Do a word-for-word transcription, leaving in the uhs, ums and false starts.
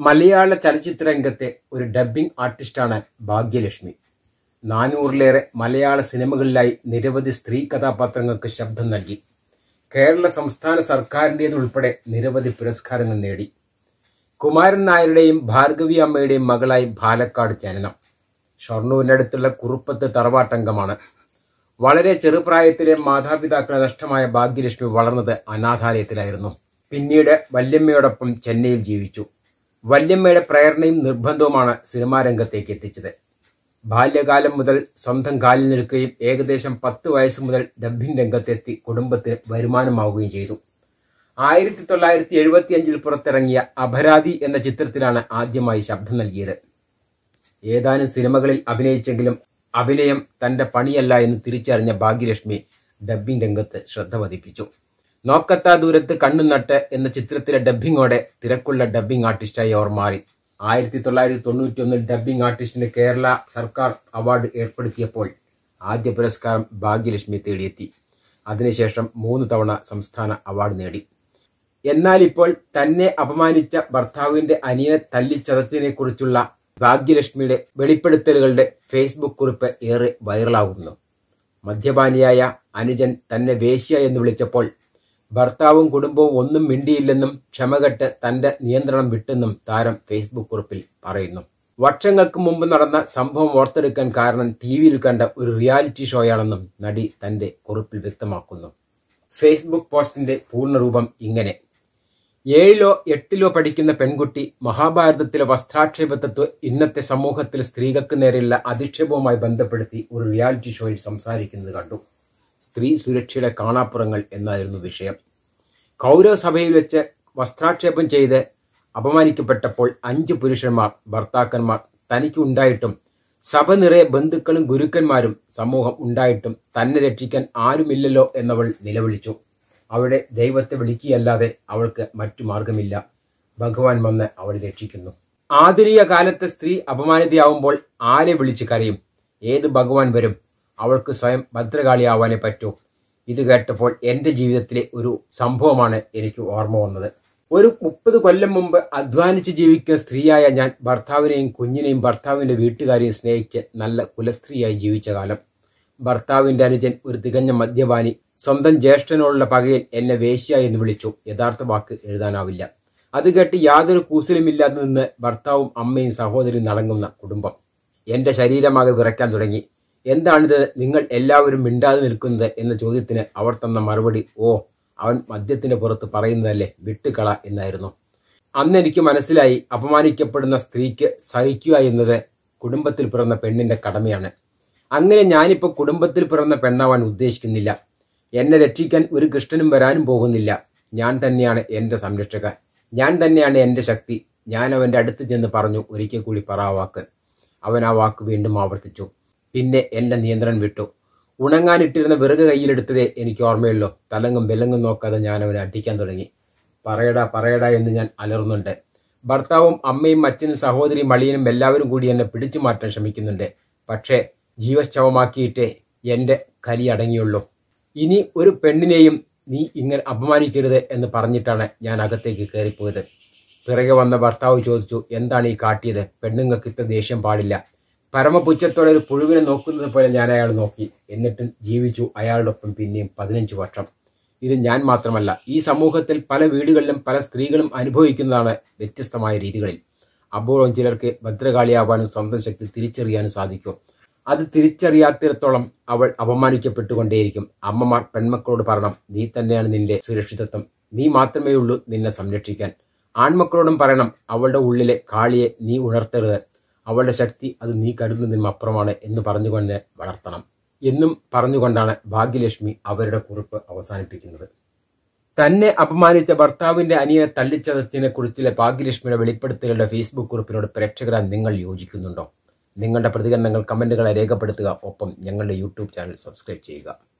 മലയാള ചലച്ചിത്ര രംഗത്തെ ഒരു ഡബ്ബിംഗ് ആർട്ടിസ്റ്റാണ് ഭാഗ്യലക്ഷ്മി. നാനൂറിലേറെ മലയാള സിനിമകളിലായി നിരവധി സ്ത്രീ കഥാപാത്രങ്ങൾക്ക് ശബ്ദം നൽകി. കേരള സംസ്ഥാന സർക്കാരിൻ്റേതുൾപ്പെടെ നിരവധി പുരസ്കാരങ്ങൾ നേടി. കുമാരൻ നായരുടെയും ഭാർഗവി അമ്മയുടെയും മകളായി പാലക്കാട് ജനനം. ഷൊർണൂരിനടുത്തുള്ള കുറുപ്പത്ത് തറവാട്ടംഗമാണ്. വളരെ ചെറുപ്രായത്തിലെ മാതാപിതാക്കളെ നഷ്ടമായ ഭാഗ്യലക്ഷ്മി വളർന്നത് അനാഥാലയത്തിലായിരുന്നു. പിന്നീട് വല്യമ്മയോടൊപ്പം ചെന്നൈയിൽ ജീവിച്ചു. വല്യമ്മയുടെ പ്രേരണയും നിർബന്ധവുമാണ് സിനിമാ രംഗത്തേക്ക് എത്തിച്ചത്. ബാല്യകാലം മുതൽ സ്വന്തം കാലിൽ നിൽക്കുകയും ഏകദേശം പത്ത് വയസ്സ് മുതൽ ഡബ്ബിംഗ് രംഗത്തെത്തി കുടുംബത്തിന് വരുമാനമാവുകയും ചെയ്തു. ആയിരത്തി തൊള്ളായിരത്തി എഴുപത്തി അഞ്ചിൽ പുറത്തിറങ്ങിയ അപരാധി എന്ന ചിത്രത്തിലാണ് ആദ്യമായി ശബ്ദം നൽകിയത്. ഏതാനും സിനിമകളിൽ അഭിനയിച്ചെങ്കിലും അഭിനയം തന്റെ പണിയല്ല എന്ന് തിരിച്ചറിഞ്ഞ ഭാഗ്യലക്ഷ്മി ഡബ്ബിംഗ് രംഗത്ത് ശ്രദ്ധ പതിപ്പിച്ചു. നോക്കത്താ ദൂരത്ത് കണ്ണു നട്ട് എന്ന ചിത്രത്തിലെ ഡബ്ബിങ്ങോടെ തിരക്കുള്ള ഡബ്ബിംഗ് ആർട്ടിസ്റ്റായി അവർ മാറി. ആയിരത്തി തൊള്ളായിരത്തി തൊണ്ണൂറ്റി ഒന്നിൽ ഡബ്ബിംഗ് ആർട്ടിസ്റ്റിന് കേരള സർക്കാർ അവാർഡ് ഏർപ്പെടുത്തിയപ്പോൾ ആദ്യ പുരസ്കാരം ഭാഗ്യലക്ഷ്മി തേടിയെത്തി. അതിനുശേഷം മൂന്ന് തവണ സംസ്ഥാന അവാർഡ് നേടി. എന്നാൽ ഇപ്പോൾ തന്നെ അപമാനിച്ച ഭർത്താവിന്റെ അനിയനെ തല്ലിച്ചതച്ചതിനെ കുറിച്ചുള്ള ഭാഗ്യലക്ഷ്മിയുടെ വെളിപ്പെടുത്തലുകളുടെ ഫേസ്ബുക്ക് കുറിപ്പ് ഏറെ വൈറലാകുന്നു. മദ്യപാനിയായ അനുജൻ തന്നെ വേശ്യ എന്ന് വിളിച്ചപ്പോൾ ഭർത്താവും കുടുംബവും ഒന്നും മിണ്ടിയില്ലെന്നും ക്ഷമകെട്ട് തന്റെ നിയന്ത്രണം വിട്ടെന്നും താരം ഫേസ്ബുക്ക് കുറിപ്പിൽ പറയുന്നു. വർഷങ്ങൾക്ക് മുമ്പ് നടന്ന സംഭവം ഓർത്തെടുക്കാൻ കാരണം ടി വിയിൽ കണ്ട ഒരു റിയാലിറ്റി ഷോയാണെന്നും നടി തന്റെ കുറിപ്പിൽ വ്യക്തമാക്കുന്നു. ഫേസ്ബുക്ക് പോസ്റ്റിന്റെ പൂർണ്ണരൂപം ഇങ്ങനെ: ഏഴിലോ എട്ടിലോ പഠിക്കുന്ന പെൺകുട്ടി മഹാഭാരതത്തിലെ വസ്ത്രാക്ഷേപത്വ ഇന്നത്തെ സമൂഹത്തിൽ സ്ത്രീകൾക്ക് നേരെയുള്ള അധിക്ഷേപവുമായി ബന്ധപ്പെടുത്തി ഒരു റിയാലിറ്റി ഷോയിൽ സംസാരിക്കുന്നത് കണ്ടു. സ്ത്രീ സുരക്ഷയുടെ കാണാപ്പുറങ്ങൾ എന്നായിരുന്നു വിഷയം. കൗരവ സഭയിൽ വെച്ച് വസ്ത്രാക്ഷേപം ചെയ്ത് അപമാനിക്കപ്പെട്ടപ്പോൾ അഞ്ച് പുരുഷന്മാർ ഭർത്താക്കന്മാർ തനിക്ക് ഉണ്ടായിട്ടും സഭ നിറയെ ബന്ധുക്കളും ഗുരുക്കന്മാരും സമൂഹം ഉണ്ടായിട്ടും തന്നെ രക്ഷിക്കാൻ ആരുമില്ലല്ലോ എന്നവൾ നിലവിളിച്ചു. അവിടെ ദൈവത്തെ വിളിക്കുകയല്ലാതെ അവൾക്ക് മറ്റു മാർഗമില്ല. ഭഗവാൻ വന്ന് അവളെ രക്ഷിക്കുന്നു. ആധുനിക കാലത്തെ സ്ത്രീ അപമാനിതയാവുമ്പോൾ ആരെ വിളിച്ച് കരയും? ഏത് ഭഗവാൻ വരും? അവൾക്ക് സ്വയം ഭദ്രകാളിയാവാനേ പറ്റൂ. ഇത് കേട്ടപ്പോൾ എന്റെ ജീവിതത്തിലെ ഒരു സംഭവമാണ് എനിക്ക് ഓർമ്മ വന്നത്. ഒരു മുപ്പത് കൊല്ലം മുമ്പ് അധ്വാനിച്ച് ജീവിക്കുന്ന സ്ത്രീയായ ഞാൻ ഭർത്താവിനെയും കുഞ്ഞിനെയും ഭർത്താവിന്റെ വീട്ടുകാരെയും സ്നേഹിച്ച് നല്ല കുലസ്ത്രീയായി ജീവിച്ച കാലം. ഭർത്താവിന്റെ അനുജൻ ഒരു തികഞ്ഞ മദ്യപാനി സ്വന്തം ജ്യേഷ്ഠനോടുള്ള പകയിൽ എന്നെ വേശ്യ എന്ന് വിളിച്ചു. യഥാർത്ഥ വാക്ക് എഴുതാനാവില്ല. അത് കേട്ട് യാതൊരു കൂസലുമില്ലാതെ നിന്ന് ഭർത്താവും അമ്മയും സഹോദരിയും നടങ്ങുന്ന കുടുംബം. എന്റെ ശരീരമാകെ വിറയ്ക്കാൻ തുടങ്ങി. എന്താണിത്, നിങ്ങൾ എല്ലാവരും മിണ്ടാതെ നിൽക്കുന്നത് എന്ന ചോദ്യത്തിന് അവർ തന്ന മറുപടി, ഓ അവൻ മദ്യത്തിന്റെ പുറത്ത് പറയുന്നതല്ലേ, വിട്ടുകള എന്നായിരുന്നു. അന്ന് എനിക്ക് മനസ്സിലായി, അപമാനിക്കപ്പെടുന്ന സ്ത്രീക്ക് സഹിക്കുക എന്നത് കുടുംബത്തിൽ പിറന്ന പെണ്ണിന്റെ കടമയാണ്. അങ്ങനെ ഞാനിപ്പോ കുടുംബത്തിൽ പിറന്ന പെണ്ണാവാൻ ഉദ്ദേശിക്കുന്നില്ല. എന്നെ രക്ഷിക്കാൻ ഒരു കൃഷ്ണനും വരാനും പോകുന്നില്ല. ഞാൻ തന്നെയാണ് എന്റെ സംരക്ഷകൻ. ഞാൻ തന്നെയാണ് എന്റെ ശക്തി. ഞാൻ അവന്റെ അടുത്ത് ചെന്ന് പറഞ്ഞു, ഒരിക്കൽ കൂടി പറ ആ വാക്ക്. അവൻ ആ വാക്ക് വീണ്ടും ആവർത്തിച്ചു. പിന്നെ എന്റെ നിയന്ത്രണം വിട്ടു. ഉണങ്ങാനിട്ടിരുന്ന വിറക് കയ്യിലെടുത്തതേ എനിക്ക് ഓർമ്മയുള്ളൂ. തലങ്ങും വിലങ്ങും നോക്കാതെ ഞാൻ അവനെ അടിക്കാൻ തുടങ്ങി. പറയടാ പറയടാ എന്ന് ഞാൻ അലറുന്നുണ്ട്. ഭർത്താവും അമ്മയും അച്ഛനും സഹോദരിയും അളിയനും എല്ലാവരും കൂടി എന്നെ പിടിച്ചു മാറ്റാൻ ശ്രമിക്കുന്നുണ്ട്. പക്ഷേ ജീവശവമാക്കിയിട്ടേ എന്റെ കലി അടങ്ങിയുള്ളൂ. ഇനി ഒരു പെണ്ണിനെയും നീ ഇങ്ങനെ അപമാനിക്കരുത് എന്ന് പറഞ്ഞിട്ടാണ് ഞാൻ അകത്തേക്ക് കയറിപ്പോയത്. പിറകെ വന്ന ഭർത്താവ് ചോദിച്ചു, എന്താണ് ഈ കാട്ടിയത്? പെണ്ണുങ്ങൾക്ക് ഇത്ര ദേഷ്യം പാടില്ല. പരമപുച്ഛത്തോടെ ഒരു പുഴുവിനെ നോക്കുന്നത് പോലെ ഞാൻ അയാൾ നോക്കി. എന്നിട്ടും ജീവിച്ചു അയാളോടൊപ്പം പിന്നെയും പതിനഞ്ച് വർഷം. ഇത് ഞാൻ മാത്രമല്ല, ഈ സമൂഹത്തിൽ പല വീടുകളിലും പല സ്ത്രീകളും അനുഭവിക്കുന്നതാണ് വ്യത്യസ്തമായ രീതികളിൽ. അപൂർവം ചിലർക്ക് ഭദ്രകാളിയാവാനും സ്വന്തം ശക്തി തിരിച്ചറിയാനും സാധിക്കും. അത് തിരിച്ചറിയാത്തിടത്തോളം അവൾ അപമാനിക്കപ്പെട്ടുകൊണ്ടേയിരിക്കും. അമ്മമാർ പെൺമക്കളോട് പറയണം, നീ തന്നെയാണ് നിന്റെ സുരക്ഷിതത്വം, നീ മാത്രമേ ഉള്ളൂ നിന്നെ സംരക്ഷിക്കാൻ. ആൺമക്കളോടും പറയണം, അവളുടെ ഉള്ളിലെ കാളിയെ നീ ഉണർത്തരുത്, അവളുടെ ശക്തി അത് നീ കരുതുന്നതിനും അപ്പുറമാണ് എന്ന് പറഞ്ഞുകൊണ്ട് വളർത്തണം എന്നും പറഞ്ഞുകൊണ്ടാണ് ഭാഗ്യലക്ഷ്മി അവരുടെ കുറിപ്പ് അവസാനിപ്പിക്കുന്നത്. തന്നെ അപമാനിച്ച ഭർത്താവിന്റെ അനിയനെ തല്ലിച്ചതച്ചതിനെ കുറിച്ചുള്ള ഭാഗ്യലക്ഷ്മിയുടെ വെളിപ്പെടുത്തലുടെ ഫേസ്ബുക്ക് കുറിപ്പിനോട് പ്രേക്ഷകരാൻ നിങ്ങൾ യോജിക്കുന്നുണ്ടോ? നിങ്ങളുടെ പ്രതികരണങ്ങൾ കമന്റുകളെ രേഖപ്പെടുത്തുക. ഒപ്പം ഞങ്ങളുടെ യൂട്യൂബ് ചാനൽ സബ്സ്ക്രൈബ് ചെയ്യുക.